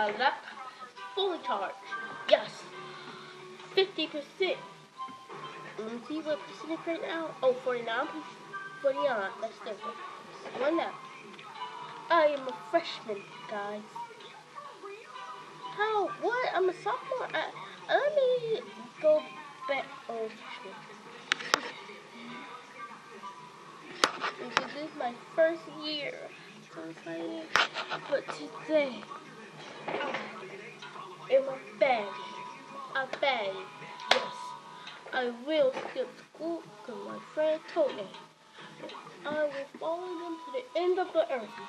my laptop is fully charged. Yes, 50%. Let me see what percentage right now. Oh, 49. 49. That's different. One now. I am a freshman, guys. How? What? I'm a sophomore. Let me go back. Oh, freshman. This is my first year. So excited. But today, in my bag, yes, I will skip school because my friend told me that I will follow them to the end of the earth.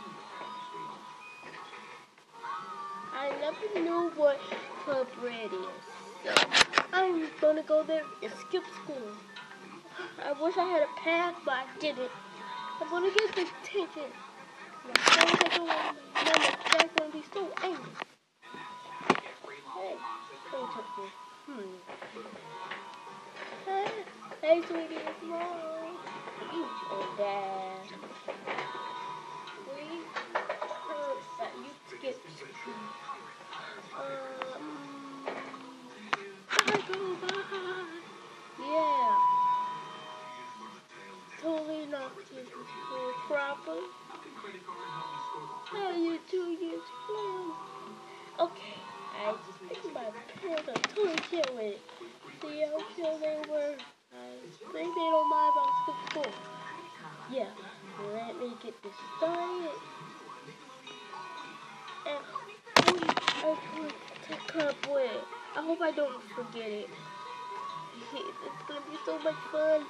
I never knew what Club Red is, so I'm gonna go there and skip school. I wish I had a pass, but I didn't. I'm gonna get this attention. My friends are going, Mama, Dad's gonna be so angry. Hey, don't touch me. Hey, sweetie, it's Mom. You and Dad. We heard that you skipped school. Bye. Yeah. Totally not taking school proper. How you 2 years old? Okay, I just think my parents are totally chill with it. See how chill they were? I think they don't mind about skip school. Yeah, let me get this started. And I told to Club Red. I hope I don't forget it. It's gonna be so much fun.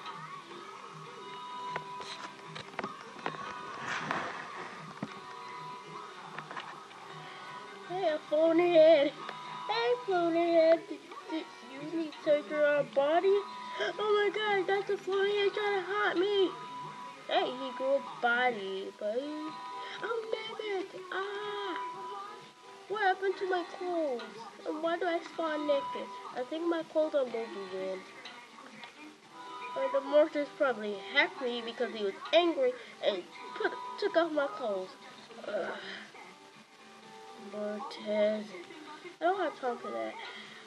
Hey, a phone head. Hey, phone head. Did you need surgery on our body? Oh my god, that's a phone head trying to haunt me. Hey, he grew a body, buddy. I'm naked. What happened to my clothes? And why do I spawn naked? I think my clothes are moving in. Or the monsters probably hacked me because he was angry and took off my clothes. Mortez. I don't have time for that.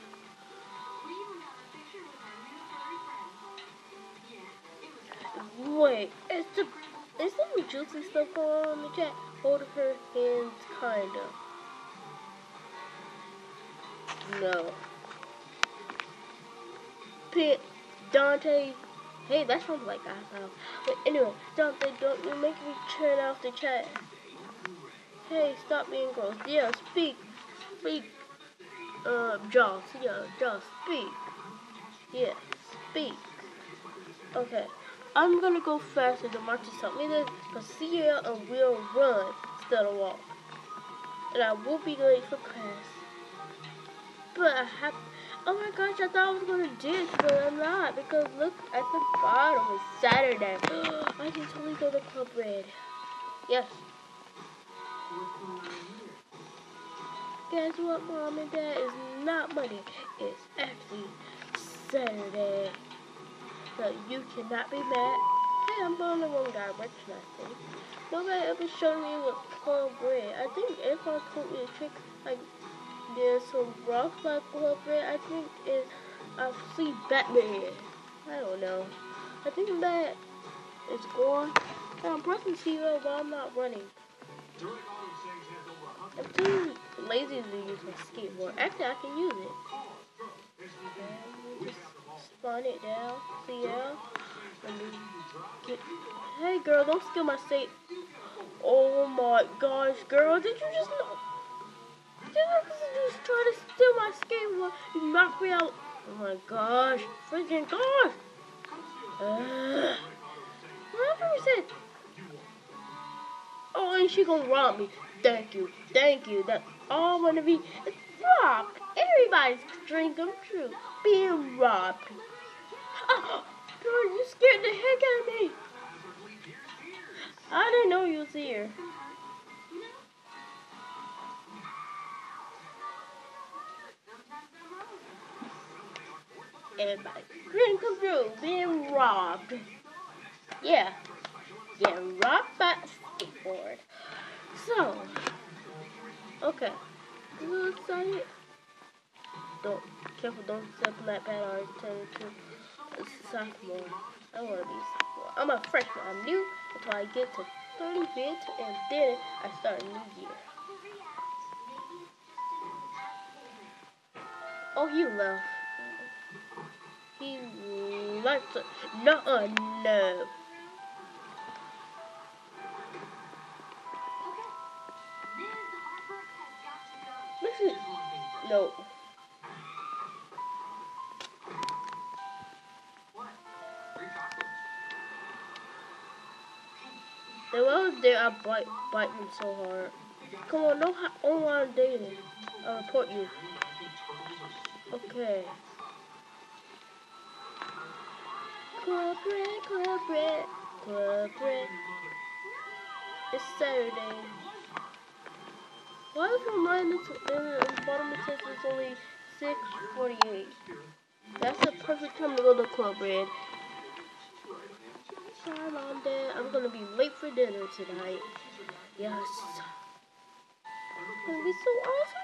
Wait, is some juicy stuff going on in the chat? Hold her hands, kinda. No. Dante. Hey, that sounds like I found. But anyway, Dante, don't you make me turn off the chat. Hey, stop being gross. Yeah, speak. Joss. Yeah, Joss, speak. Yeah, speak. Okay. I'm gonna go faster than Marcus taught me this, because Sierra and will run instead of walk. And I will be late for class. But I have, oh my gosh, I thought I was gonna ditch, but I'm not, because look at the bottom, it's Saturday. I can totally go to Club Red. Yes. Guess what, Mom and Dad? It's not Monday, it's actually Saturday. So you cannot be mad. Hey, I'm the only one guy recognizing. Nobody ever showed me what Club Red. I think everyone told me a trick, like there's some rough like Club Red. I think I see Batman. I don't know. I think that is gone. I'm pressing CL while I'm not running. I'm too lazy to use my skateboard. Actually, I can use it. Okay, just spawn it down. CL. Let me get. Hey, girl, don't steal my state. Oh my gosh, girl, did you just know? Did you just try to steal my skateboard? You knocked me out. Oh my gosh, freaking gosh. Whatever you said. Oh, and she gonna rob me. Thank you. That's all I wanna be. It's robbed. Everybody's dream come true. Being robbed. Oh, girl, you scared the heck out of me. I didn't know you was here. Everybody's dream come true. Being robbed. Yeah. Getting robbed by a skateboard. So, okay. You excited? Don't, careful, don't step on that pad or turn into a sophomore. I want to be a sophomore. I'm a freshman. I'm new until I get to 30 vids, and then I start a new year. Oh, he left. He left. No. Listen. No. And while I was there, I bite him so hard. Come on, no online dating. I'll report you. Okay. Club red. It's Saturday. Why is it mine in the bottom it says it's only 6:48? That's the perfect time to go to Club Red. Sorry, Mom, Dad. I'm gonna be late for dinner tonight. Yes. It's gonna be so awesome.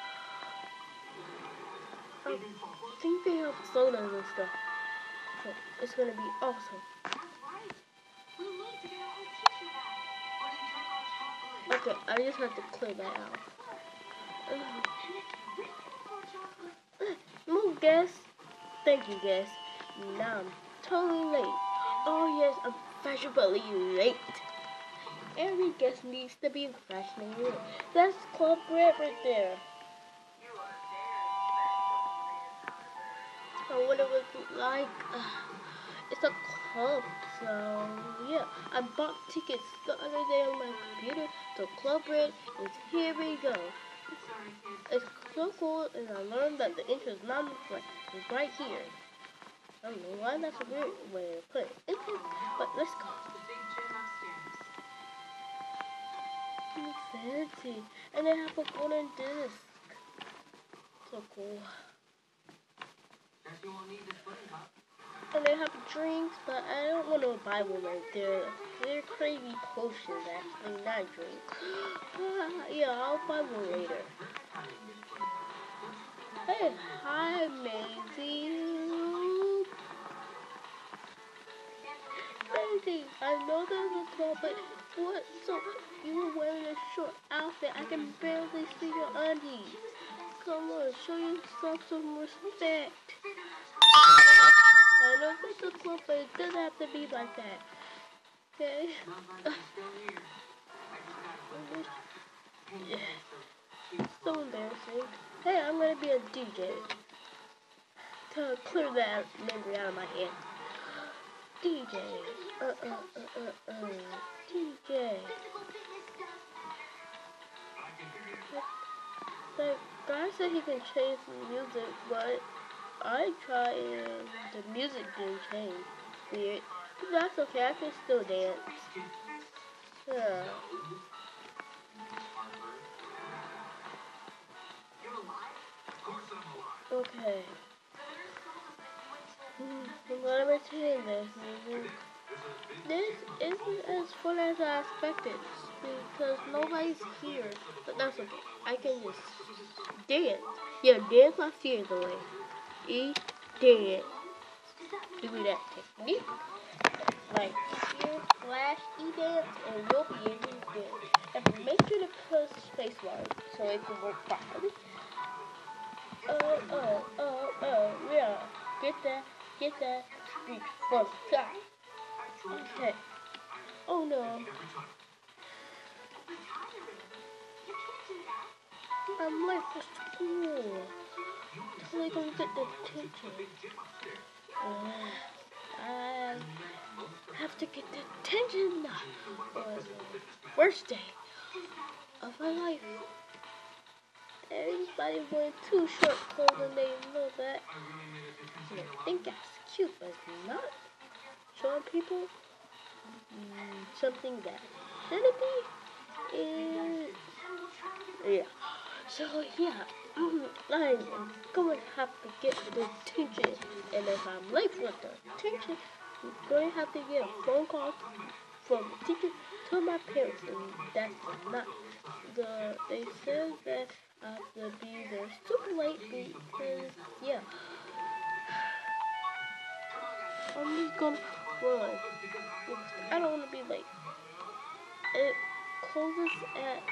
I think they have sodas and stuff. So it's gonna be awesome. Okay, I just have to clear that out. Move, guest. Thank you, guest. Now I'm totally late. Oh yes, I'm fashionably late. Every guest needs to be fashionably late. That's Club Red right there. So what it was like, it's a club, so yeah. I bought tickets the other day on my computer, so Club Red is here we go. It's so cool, and I learned that the entrance is not in front, it's right here. I don't know why that's a weird way to put it, but let's go. It's fancy, and they have a golden disc. So cool. And they have drinks, but I don't want no Bible right there. They're crazy potions, actually, not drink. Yeah, I'll Bible later. Hey, hi, Maisie. Maisie, I know there's a club, but what? So you were wearing a short outfit. I can barely see your undies. Come on, show yourself some respect. I know it's a club, but it doesn't have to be like that. Okay? So embarrassing. Hey, I'm gonna be a DJ. To clear that memory out of my head. DJ. DJ. The guy said he can change the music, but I tried and the music didn't change. Weird. But that's okay, I can still dance. Yeah. Okay. Let me tell you this. This isn't as fun as I expected because nobody's here. But that's okay. I can just dance. Yeah, dance my fears away. Dance. Do that technique. Like here, flash, dance, and you'll be able to dance. And make sure to press spacebar so it can work properly. Yeah. Get that. Reach for the top. Okay. Oh no. I'm late for school. Totally gonna get the attention. I have to get the attention. Worst day of my life. Everybody wearing too short clothes and they know that. And they think that's cute, but it's not. Showing people something that shouldn't be is, yeah. So yeah, I'm going to have to get the attention, and if I'm late for the attention, I'm going to have to get a phone call from the teacher to my parents, and that's not they said that I have to because, yeah. I'm just gonna run. I don't want to be late. It closes at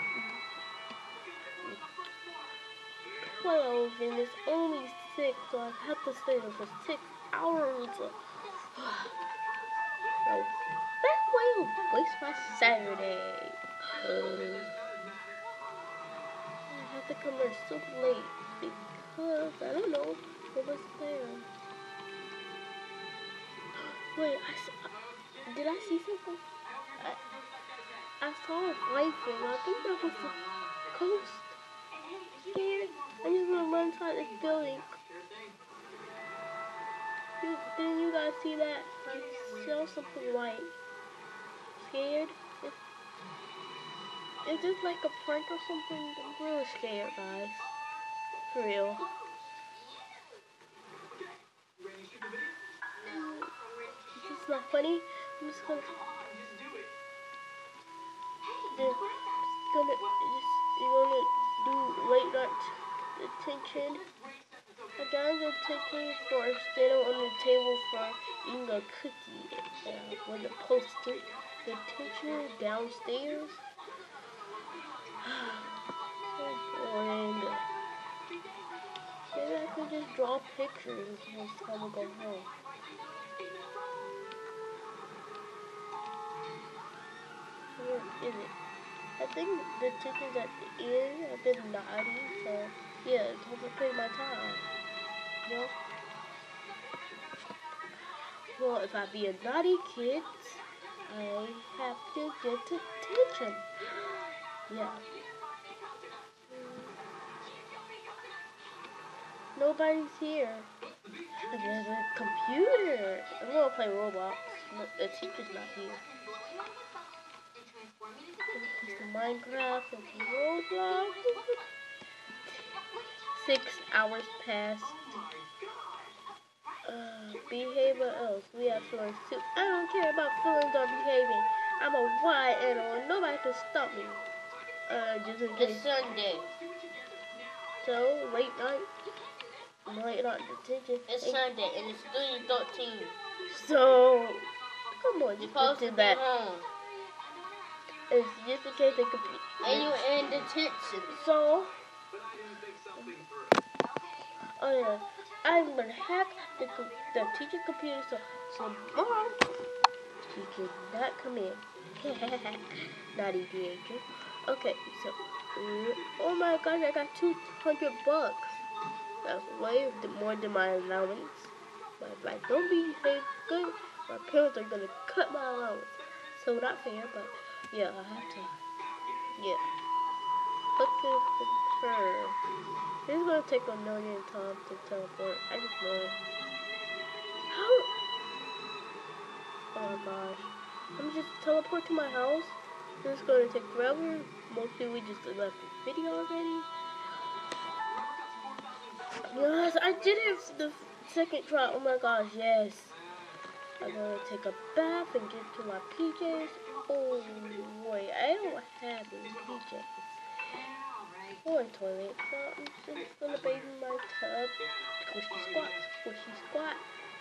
12 and it's only 6, so I have to stay there for 6 hours. So that way will waste my Saturday. I have to come there so late because I don't know what was there. Wait, did I see something? I saw a rifle. I think that was the coast. Scared. I'm just gonna run inside this building. Didn't you guys see that? I saw something white. Scared? Is this like a prank or something? I'm really scared, guys. For real. This is not funny. I'm just gonna. You're gonna do late night detention. I got the detention for standing on the table for eating a cookie. When the posted detention downstairs. And maybe I could just draw pictures next time we go home. Where is it? I think the teachers at the end have been naughty, so yeah, it's hard to play my time. You know? Well, if I be a naughty kid, I have to get detention. Yeah. Nobody's here. There's a computer. I'm gonna play Roblox. The teacher's not here. Minecraft and Roblox. 6 hours passed. Behavior else. We have feelings too. I don't care about feelings or behaving. I'm a wild animal. Nobody can stop me. Just in case. It's Sunday. So, late night. Late night detention. It's Sunday and it's 3:13. So, come on, You're supposed to be that. home. It's just in case they could be. And you're in detention. So, oh yeah, I'm gonna hack the teacher computer so mom, she cannot come in. Naughty teenager. Okay, so, oh my gosh, I got $200. That's way more than my allowance. But if I don't behave good, my parents are gonna cut my allowance. So not fair, but yeah, I have to. Yeah. Look at her. It's gonna take a million times to teleport. I just know. How? Oh my gosh. Let me just teleport to my house. This is gonna take forever. Mostly we just left the video already. Yes, I did it the second try. Oh my gosh, yes. I'm gonna take a bath and get to my PJs. Oh boy, I don't have any PJs. Or a toilet, so I'm just gonna bathe in my tub. Squishy squat, squishy squat.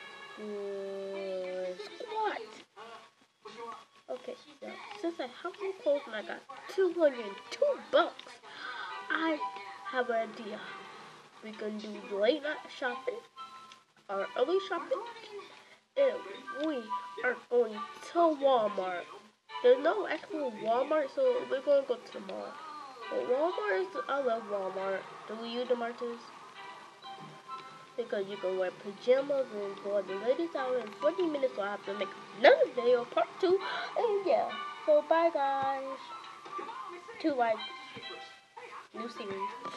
Good squat. Okay, now since I have some clothes and I got $202, I have an idea. We can do late night shopping or early shopping, and we are going to Walmart. There's no actual Walmart, so we're going to go to the mall. But Walmart is, I love Walmart. Do you, DeMarcus? Because you can wear pajamas and go on the latest hour in 40 minutes, so I have to make another video, part 2. And yeah, so bye guys. 2 likes. New series.